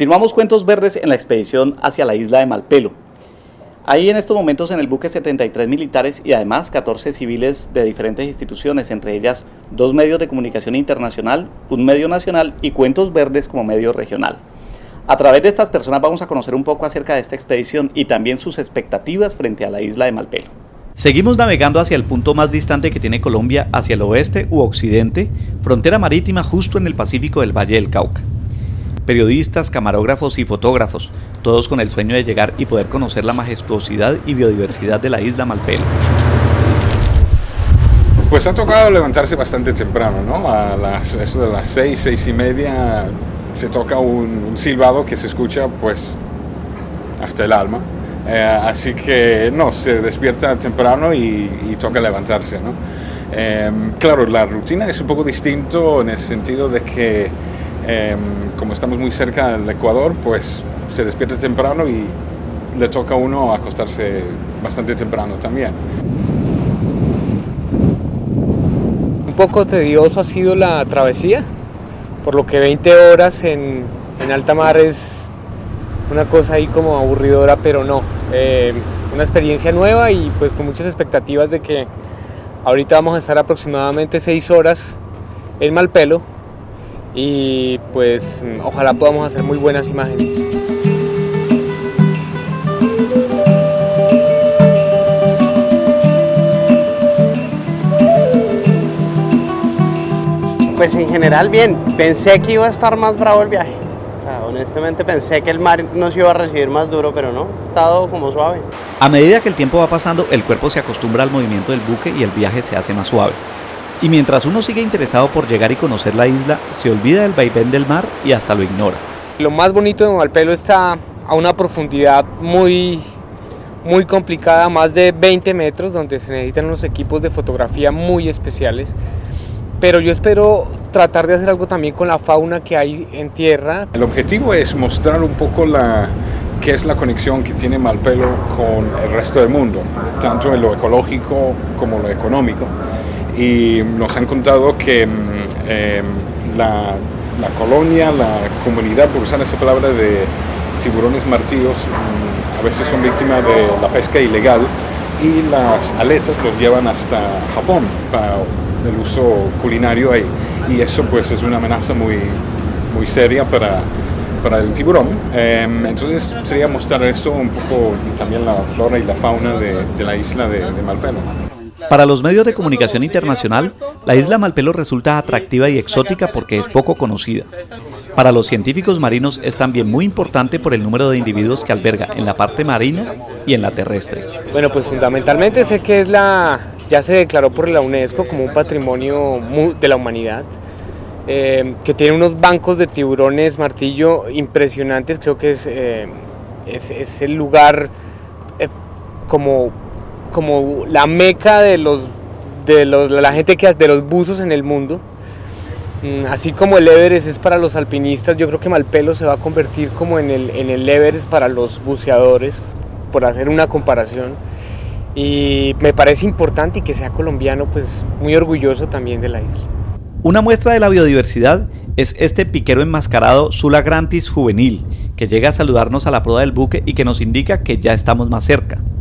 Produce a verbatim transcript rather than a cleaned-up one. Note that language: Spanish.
Continuamos Cuentos Verdes en la expedición hacia la isla de Malpelo. Hay en estos momentos en el buque setenta y tres militares y además catorce civiles de diferentes instituciones, entre ellas dos medios de comunicación internacional, un medio nacional y Cuentos Verdes como medio regional. A través de estas personas vamos a conocer un poco acerca de esta expedición y también sus expectativas frente a la isla de Malpelo. Seguimos navegando hacia el punto más distante que tiene Colombia, hacia el oeste u occidente, frontera marítima justo en el Pacífico del Valle del Cauca. Periodistas, camarógrafos y fotógrafos, todos con el sueño de llegar y poder conocer la majestuosidad y biodiversidad de la isla Malpelo. Pues ha tocado levantarse bastante temprano, ¿no? A las, eso de las seis, seis y media se toca un, un silbado que se escucha pues hasta el alma. Eh, así que no, se despierta temprano y, y toca levantarse, ¿no? Eh, claro, la rutina es un poco distinto en el sentido de que eh, como estamos muy cerca del Ecuador, pues se despierta temprano y le toca a uno acostarse bastante temprano también. Un poco tedioso ha sido la travesía, por lo que veinte horas en, en alta mar es una cosa ahí como aburridora, pero no, eh, una experiencia nueva y pues con muchas expectativas de que ahorita vamos a estar aproximadamente seis horas en Malpelo y pues ojalá podamos hacer muy buenas imágenes. Pues en general bien, pensé que iba a estar más bravo el viaje. O sea, honestamente pensé que el mar nos iba a recibir más duro, pero no, ha estado como suave. A medida que el tiempo va pasando, el cuerpo se acostumbra al movimiento del buque y el viaje se hace más suave. Y mientras uno sigue interesado por llegar y conocer la isla, se olvida del vaivén del mar y hasta lo ignora. Lo más bonito de Malpelo está a una profundidad muy, muy complicada, más de veinte metros, donde se necesitan unos equipos de fotografía muy especiales. Pero yo espero tratar de hacer algo también con la fauna que hay en tierra. El objetivo es mostrar un poco la, qué es la conexión que tiene Malpelo con el resto del mundo, tanto en lo ecológico como lo económico. Y nos han contado que eh, la, la colonia, la comunidad, por usar esa palabra, de tiburones martillos, a veces son víctimas de la pesca ilegal y las aletas los llevan hasta Japón para el uso culinario ahí, y eso pues es una amenaza muy, muy seria para, para el tiburón. Eh, entonces sería mostrar eso un poco y también la flora y la fauna de, de la isla de, de Malpelo. Para los medios de comunicación internacional, la isla Malpelo resulta atractiva y exótica porque es poco conocida. Para los científicos marinos es también muy importante por el número de individuos que alberga en la parte marina y en la terrestre. Bueno, pues fundamentalmente sé que es la, ya se declaró por la UNESCO como un patrimonio de la humanidad, eh, que tiene unos bancos de tiburones martillo impresionantes. Creo que es, eh, es, es el lugar eh, como... como la meca de los de los la gente que de los buzos en el mundo. Así como el Everest es para los alpinistas, yo creo que Malpelo se va a convertir como en el en el Everest para los buceadores, por hacer una comparación. Y me parece importante y que sea colombiano, pues muy orgulloso también de la isla. Una muestra de la biodiversidad es este piquero enmascarado Sulagrantis juvenil, que llega a saludarnos a la proa del buque y que nos indica que ya estamos más cerca.